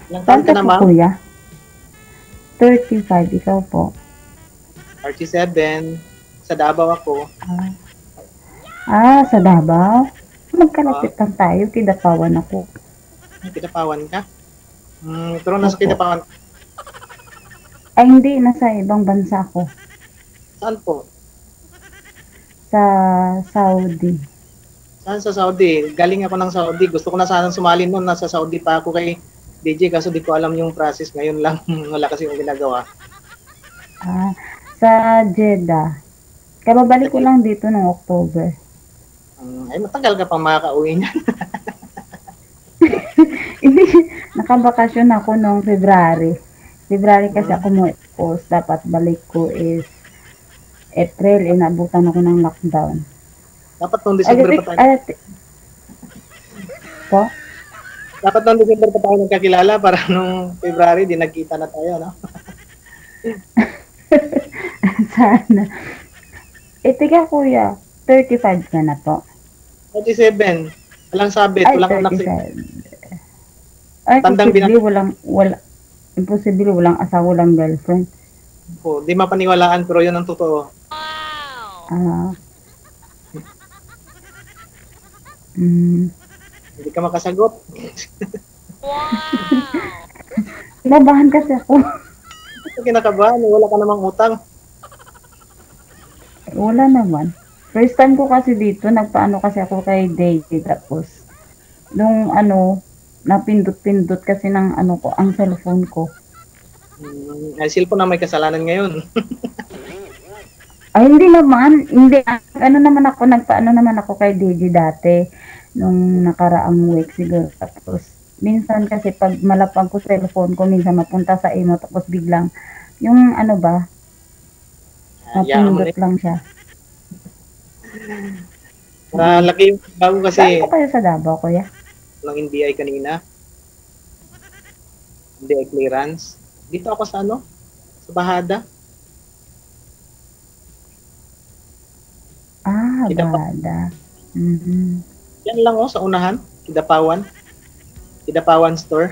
Ilang taon Saan ka ka na, po, ma'am? kuya? 35, ikaw po. 37. Sa Davao ako. Ah, sa Davao? Ah, Magkalapit lang tayo, Kidapawan ako. Kidapawan ka? Pero nasa Opo. Kidapawan. Ay, hindi, nasa ibang bansa ako. Saan po? Sa Saudi. Saan sa Saudi? Galing ako ng Saudi. Gusto ko na sanang sumali noon. Nasa Saudi pa ako kay DJ kaso di ko alam yung process. Ngayon lang. Wala kasi yung ginagawa. Ah, sa Jeddah. Kababalik ko lang dito noong October. Ay, matagal ka pang makaka-uwi niyan. Hindi, nakabakasyon ako noong February. February kasi Hmm. ako mo post. Dapat balik ko is April. Inabutan ako ng lockdown. Dapat noong Ay, December pa tayo. po? Dapat noong December pa tayo nagkakilala para nung February di nagkita na tayo, no? Sana. Tika kuya, 35 ka na po. 37. Walang sabit, Ay, walang anak sa 37. Ay, tandang imposible, imposible, walang asawa, walang girlfriend. ko. Di mapaniwalaan pero yun ang totoo. Ah, mm, Hindi ka makasagot. Kinabahan kasi ako. Ito kinakabahan, wala ka namang utang. Wala naman. First time ko kasi dito, nagpaano kasi ako kay Daisy. Tapos, nung napindot-pindot kasi ng ko, ang cellphone ko. Ay, cellphone na may kasalanan ngayon. Ay, hindi naman. Hindi. Nagpaano naman ako kay Daisy dati. Nung nakaraang week siguro. Tapos, minsan kasi pag malapag ko cellphone ko, minsan mapunta sa imo. Tapos biglang, yung Hayaan mo na. napindot lang siya. Laki yung bago Saan kasi po kayo sa Davao, kuya? ng NBI kanina. NBI clearance. Dito ako sa ano? Sa Bahada. Kidapa. Bada. Mhm. Yan lang oh, sa unahan. Kidapawan. Kidapawan store.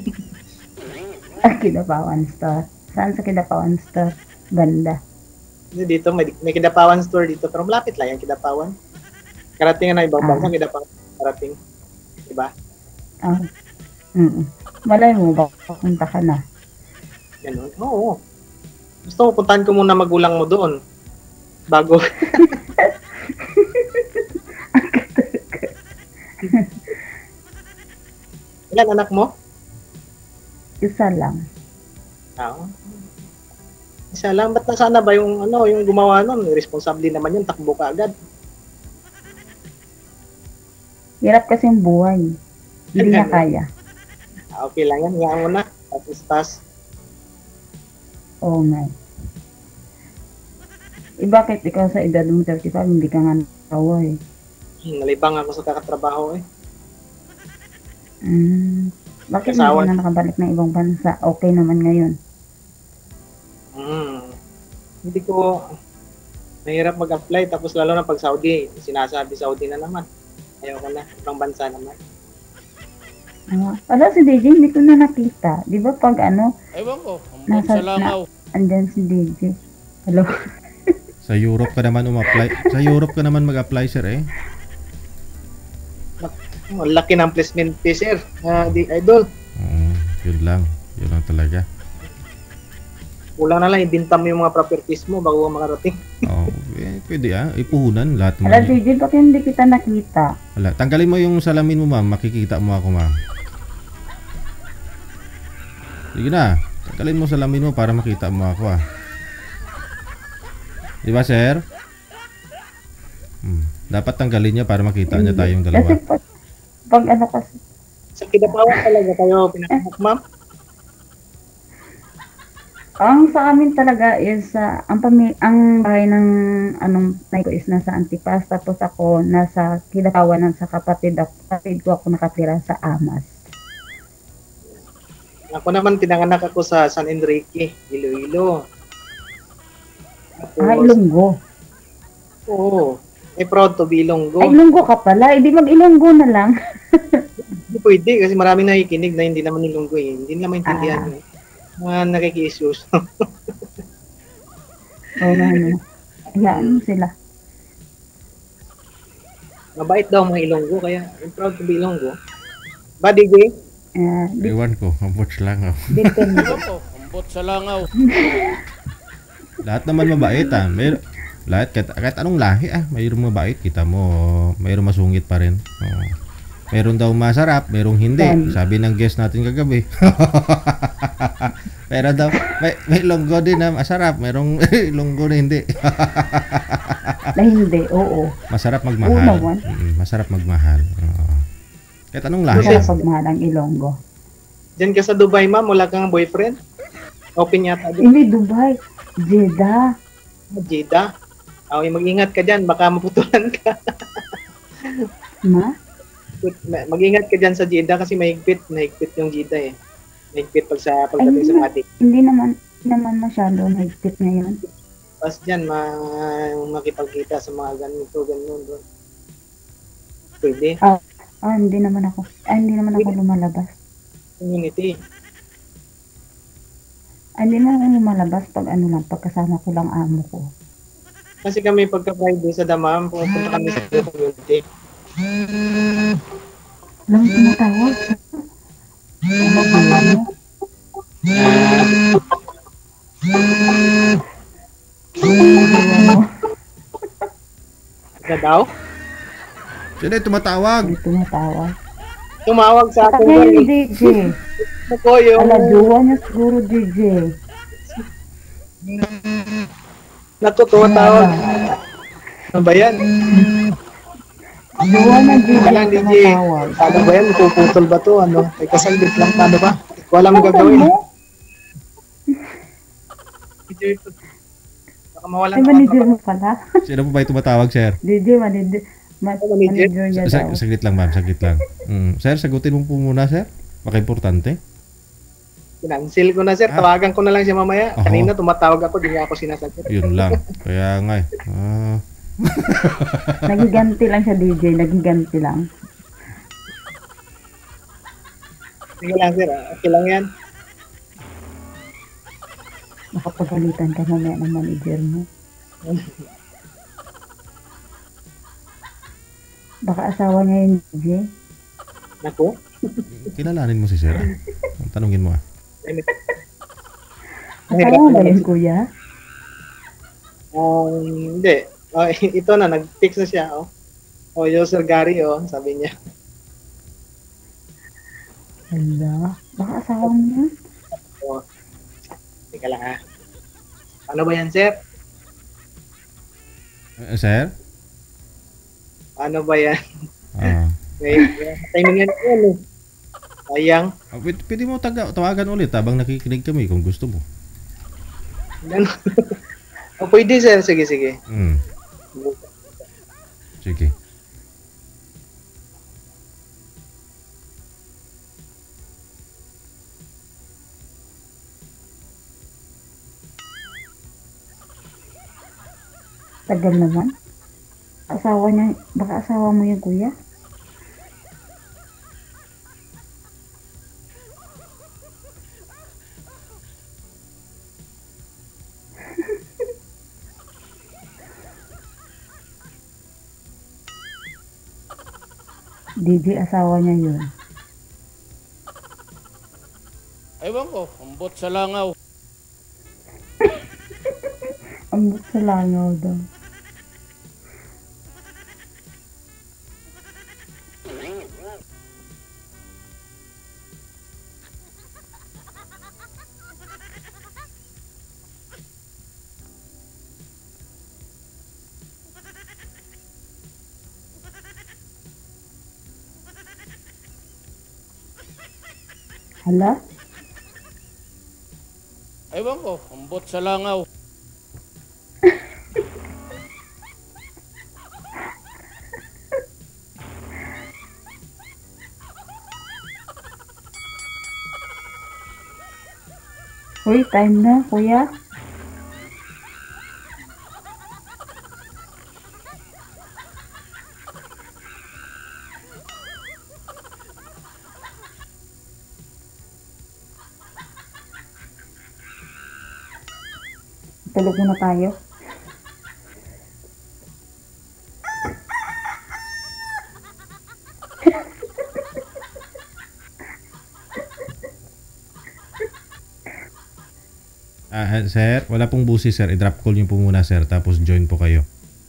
Kidapawan Store. Saan sa Kidapawan Store? Banda. Dito, may Kidapawan store dito. Pero malapit lang yung Kidapawan. Karating na ibang bansa, Kidapawan. Karating. Diba? Ah. Malay mo, papunta ka na. Ganun. Oo. Gusto ko puntahan ko muna magulang mo doon. Bago. Ilan anak mo? Isa lang. Oo. Isa lang. Ba't nasana ba yung yung gumawa nun? Responsable naman yun. Takbo ka agad. Hirap kasi yung buhay. Hindi niya kaya. Okay lang yan. Nga mo na. Tapos tas. Oo nga. Bakit ikaw sa edad mo 35, hindi ka nga nakawa eh? Nalibang ako sa kakatrabaho eh. Bakit hindi ka na nakabalik ng ibang bansa? Okay naman ngayon. Hindi ko mahirap mag-apply tapos lalo na pag Saudi. Sinasabi Saudi na naman. Ayaw ko na. Ibang bansa naman. Wala si DJ, hindi ko na nakita. Di ba pag Ewan ko, nasa sa langaw. andyan si DJ. Hello? Sa Europe ka naman umapply. Sa Europe ka naman mag-apply, sir eh. Ang laki ng placement fee, sir. Di idol. Yun lang. Yun lang talaga. Kulang na lang ibinta mo yung mga properties mo bago ka makarating. Pwede ipuhunan lahat Wala naman. DJ, bakit hindi kita nakita? Wala. Tanggalin mo yung salamin mo, ma'am. Makikita mo ako, ma'am. Sige na. Tanggalin mo salamin mo para makita mo ako, Di ba, sir? Dapat tanggalin niya para makita niya tayong dalawa. Kasi pag kasi. Sa Kidapawan talaga kayo pinakanak, ma'am? Ang sa amin talaga is ang bahay ng nanay ko is nasa Antipas, tapos ako nasa Kidapawan sa kapatid ko ako nakatira sa Amas. Ako naman pinanganak ako sa San Enrique, Iloilo. Ilonggo. Oo. Proud to be Ilonggo. Ilonggo ka pala, hindi mag-Ilonggo na lang. pwede kasi maraming nakikinig na hindi naman Ilonggo eh. Hindi nila maintindihan yun. Mga nakiki-issues. Oo nga, no. Hayaan mo sila. Mabait daw mga Ilonggo, kaya I'm proud to be Ilonggo. Ba, DJ? Ewan ko, ambot lang ako. Depende. Ambot sa langaw. Lahat naman mabait lahat kahit anong lahi mayroong mabait, kita mo, mayroong masungit pa rin. Meron daw masarap, merong hindi. Sabi ng guest natin kagabi. Pero daw may Ilonggo din na masarap, merong Ilonggo na hindi. Na hindi, oo. Masarap magmahal. Masarap magmahal. Kahit anong lahi. Masarap magmahal ang Ilonggo. Diyan ka sa Dubai, ma'am, wala kang boyfriend? Open yata doon. Hindi Dubai, Jeddah. Jeddah. Okay, mag-ingat ka dyan, baka maputulan ka. Ma? Mag-ingat ka dyan sa Jeddah kasi mahigpit yung Jeddah eh. Mahigpit pagdating sa matik. Hindi naman masyado mahigpit ngayon. Tapos dyan, makipagkita sa mga ganito, doon. Pwede. Hindi naman ako lumalabas. Community. Hindi naman ako lumalabas pag pagkasama ko lang amo ko. Kasi kami pagka-Friday sa Damam, pupunta kami sa community. Lang tumatawag. Ano ba mo? Na daw? Sino tumatawag? Tumatawag. Tumawag sa akin. Kaya yung DJ. Ako yung... Jowa niya siguro DJ. Tumatawag. Ano ba yan? Jowa niya DJ. Walang DJ. Ano ba yan? Puputol ba to? Ano? Ay kasaglit lang. Paano ba? Walang gagawin. DJ ito. Baka mawalan Ay, manager mo pala. Sino po ba yung tumatawag, sir? DJ, manager niya daw. Saglit lang, ma'am. Saglit lang. Sir, sagutin mo po muna, sir. Baka importante. Cancel ko na, sir. Tawagan ko na lang siya mamaya. Oho. Kanina tumatawag ako, di niya ako sinasagot. Yun lang. Kaya nga eh. Nagiganti lang siya, DJ. Nagiganti lang. Sige lang, sir. Okay lang yan. Makapagalitan ka mamaya ng manager mo. Baka asawa niya yung DJ. Naku. Kilalanin mo si sir. Tanungin mo Asawa ba yun, kuya? Hindi. Ito na, nag-fix na siya. User Gary, sabi niya. Hala. Baka asawa mo yun? Teka lang Ano ba yan, sir? Sir? Ano ba yan? May timing yan eh. Sayang. Pwede mo tawagan ulit habang nakikinig kami kung gusto mo. Pwede, sir. Sige. Sige. Tagal naman. Asawa niya, baka asawa mo yung kuya? DJ, asawa niya yun. Ewan ko, ambot sa langaw. Ambot sa langaw daw. Hala? Ewan ko, ambot sa langaw. Uy, time na, kuya. Tulog muna tayo. Sir, wala pong busi sir. I-drop call niyo po muna sir, tapos join po kayo.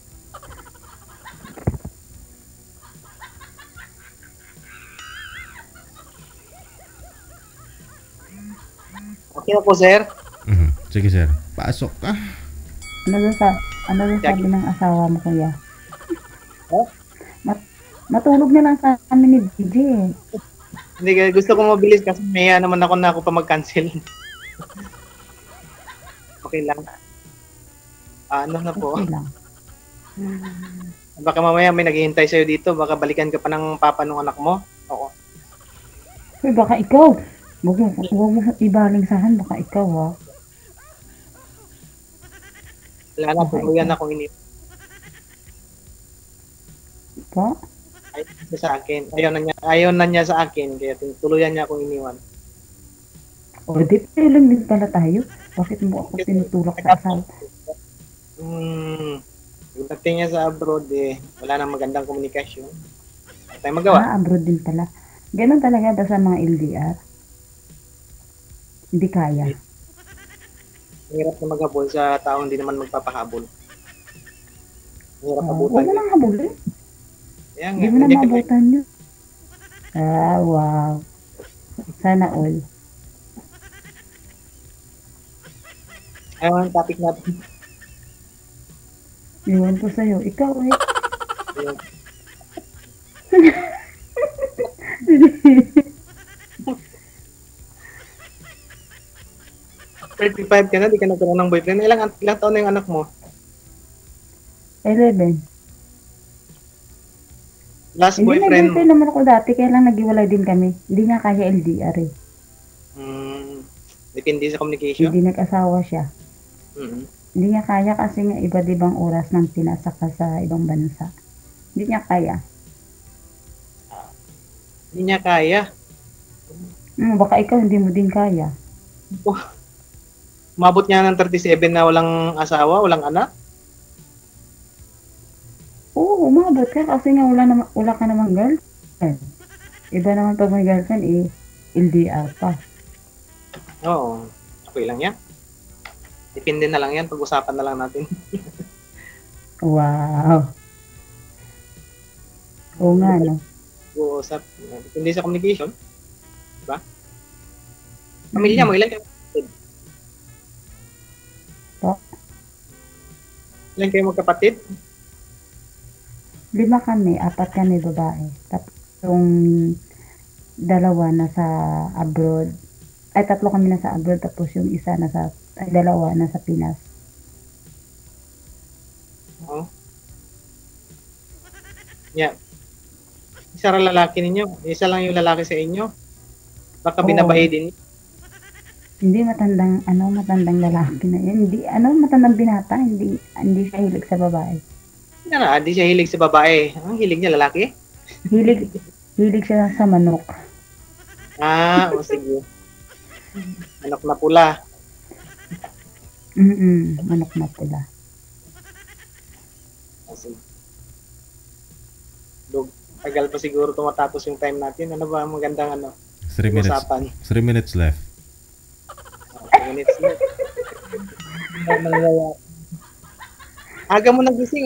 Okay na po, sir. Sige sir, pasok ka. Ano daw sabi ng asawa mo, kuya? Oh? Matulog na lang sa amin ni DJ. Hindi, gusto ko mabilis kasi may naman ako na ako pa mag-cancel. Okay lang. Ano na po? Okay lang. Baka mamaya may naghihintay sa'yo dito. Baka balikan ka pa ng papa ng anak mo. Oo. Uy, baka ikaw. Huwag mo ibaling sa akin. Baka ikaw, ha? Wala na, tuluyan na akong iniwan. Pa? Ayaw niya sa akin. Ayaw na niya sa akin. Kaya tuluyan niya akong iniwan. O, di lang din pala tayo. Bakit mo ako tinutulak sa asawa? Pagdating niya sa abroad, wala nang magandang komunikasyon. Ano tayo magawa? Abroad din pala. Ganun talaga ba sa mga LDR? Hindi kaya. Hirap na maghabol sa taong hindi naman magpapahabol. Hirap Huwag abutan. mo nang habulin. Kaya nga, Hindi mo na hindi ka- mabutan yun. Wow. Sana all. Ayaw ang topic natin. Iwan ko sa'yo. Ikaw eh. Ayun. 35 ka na, di ka nagkaroon ng boyfriend. Ilang taon na yung anak mo? 11. Last Hindi, boyfriend nag-boyfriend naman ako dati. Kaya lang naghiwalay din kami. Hindi nga kaya LDR eh. Depende sa communication? Hindi nag-asawa siya. Mhm. Hindi niya kaya kasi nga iba't ibang oras nang tinasak ka sa ibang bansa. Hindi niya kaya. Hindi niya kaya. Baka ikaw hindi mo din kaya. Umabot niya ng 37 na walang asawa, walang anak. Oo, umabot ka kasi nga wala ka namang girlfriend. Iba naman pag may girlfriend LDR pa. Oo. Okay lang yan. Depende na lang yan. Pag-usapan na lang natin. Wow. Oo nga, no? Pag-uusap. Depende sa communication. Diba? Pamilya mo, ilan kayo? Po? Ilan kayo magkapatid? 5 kami, 4 kami babae. Tapos yung 2 nasa abroad. Ay, 3 kami nasa abroad. Tapos yung isa 2 nasa Pinas. Oo. Yeah. Isa lang lalaki ninyo. Isa lang yung lalaki sa inyo. Baka Oo. binabae din. Hindi matandang lalaki na yun. Hindi, matandang binata. Hindi siya hilig sa babae. Hindi siya hilig sa babae. Ang hilig niya lalaki? Hilig siya sa manok. O sige. Anak na pula. Manok na pula. Sige. Tagal pa siguro tumatapos yung time natin. Ano ba ang magandang 3 minutes. usapan? 3 minutes left. 3 minutes na. Aga mo nagising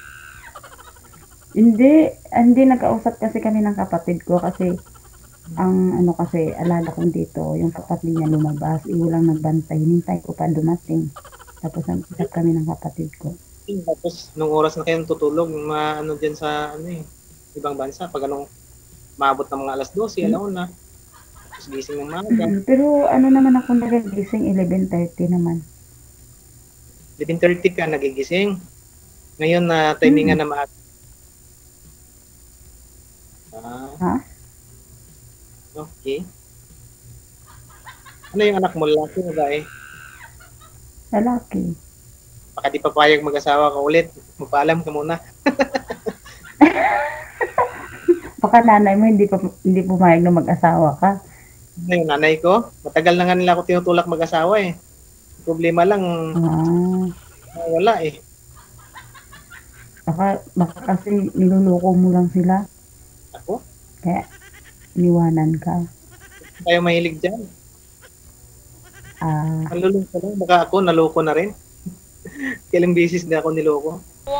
Hindi nagkausap kasi kami ng kapatid ko kasi ang alala ko dito, yung kapatid niya lumabas, walang nagbantay, hinintay ko pa dumating. Tapos nag-usap kami ng kapatid ko. Tapos nung oras na kayong tutulog, dyan sa ibang bansa, pag maabot ng mga alas 12, alauna. Tapos gising ng maaga. Pero naman ako nagigising 11:30 naman. 11:30 ka nagigising. Ngayon na timingan na maaga. Ha? Okay. Ano yung anak mo, lalaki o babae? Lalaki. Baka di papayag mag-asawa ka ulit. Magpaalam ka muna. Baka nanay mo hindi pumayag na mag-asawa ka. Ano yung nanay ko? Matagal na nga nila ako tinutulak mag-asawa eh. Problema lang, wala eh. Baka kasi niloloko mo lang sila. Ako? Kaya iniwanan ka. Kayo mahilig dyan. Nalulung ko lang. Baka ako naloko na rin. Kailang beses na ako niloko.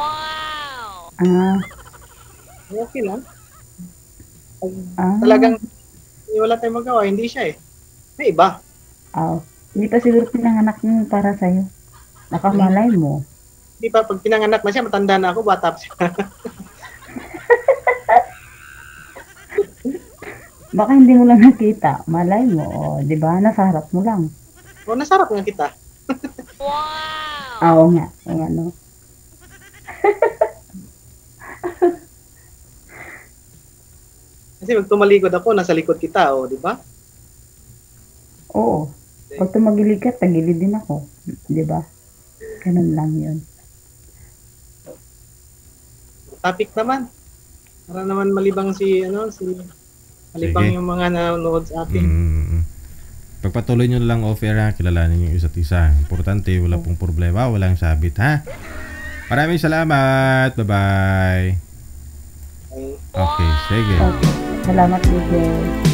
Okay lang. Pag talagang wala tayong magawa, hindi siya eh. May iba. Hindi pa siguro pinanganak niyo para sa'yo. Nakamalay mo. Hindi pa, pag pinanganak na siya, matanda na ako, bata pa siya. Baka hindi mo lang nakita. Malay mo, di ba? Nasa harap mo lang. Nasa harap nga kita. Oo nga. Ano. Kasi pag tumalikod ako, nasa likod kita, di ba? Oo. Pag tumagilid ka, tagilid din ako. Di ba? Ganun lang yun. Topic naman. Para naman malibang malibang Sige. yung mga nanonood sa atin. Pagpatuloy nyo lang off-air ha, kilalanin yung isa't isa. Importante, wala pong problema, walang sabit ha. Maraming salamat. Bye-bye. Okay, sige. Okay. Salamat, DJ.